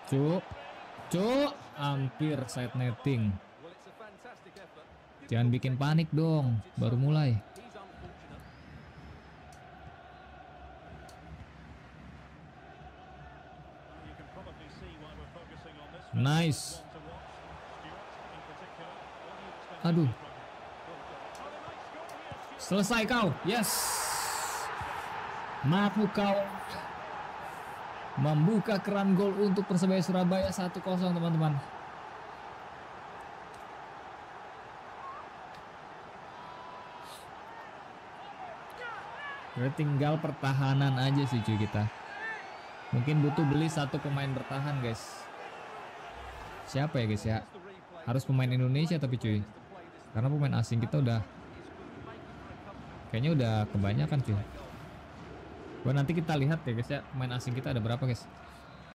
Cuk, cuk, hampir side netting. Jangan bikin panik dong, baru mulai. Nice. Aduh. Selesai kau. Yes. Mampu kau membuka keran gol untuk Persebaya Surabaya 1-0 teman-teman. Tinggal pertahanan aja sih cuy kita. Mungkin butuh beli satu pemain bertahan guys. Siapa ya guys ya? Harus pemain Indonesia tapi cuy. Karena pemain asing kita udah kayaknya udah kebanyakan cuy. Nanti kita lihat ya guys ya, pemain asing kita ada berapa guys.